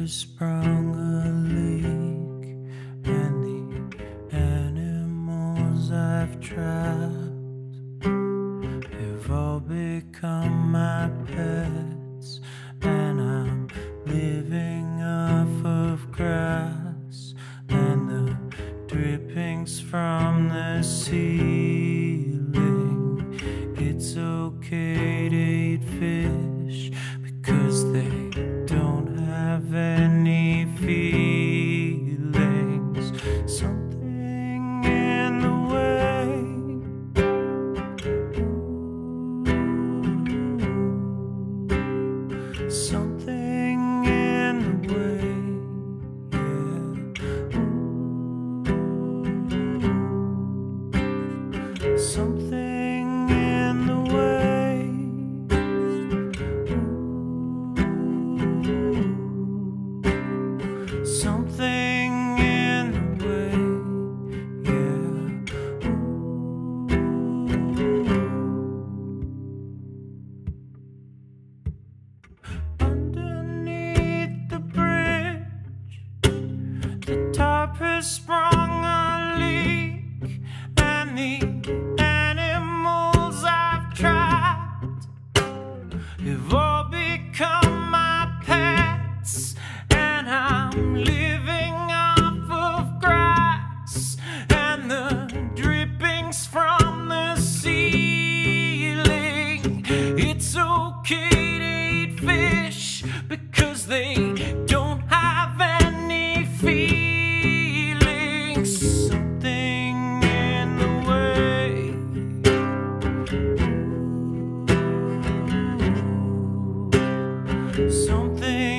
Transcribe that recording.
has sprung a leak, and the animals I've trapped have all become my pets, and I'm living off of grass and the drippings from the ceiling. It's okay to eat fish because they don't have any feelings. Something in the way, something in the way, yeah. Something in the way, something in the way, yeah. Underneath the bridge, the tarp has sprung a leak, and the animals I've trapped have all become my pets, and I'm living off of grass and the drippings from the ceiling. It's okay to eat fish because they don't have any feelings. Something in the way, something